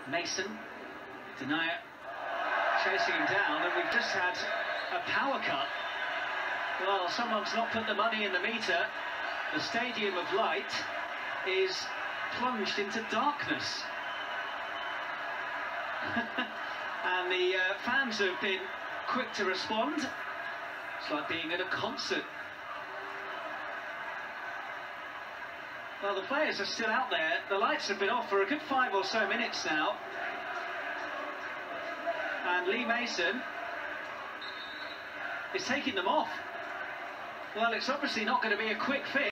Mason, Denier chasing him down, and we've just had a power cut. Well, someone's not put the money in the meter. The Stadium of Light is plunged into darkness. And the fans have been quick to respond. It's like being at a concert. Well, the players are still out there. The lights have been off for a good 5 or so minutes now. And Lee Mason is taking them off. Well, it's obviously not going to be a quick fix.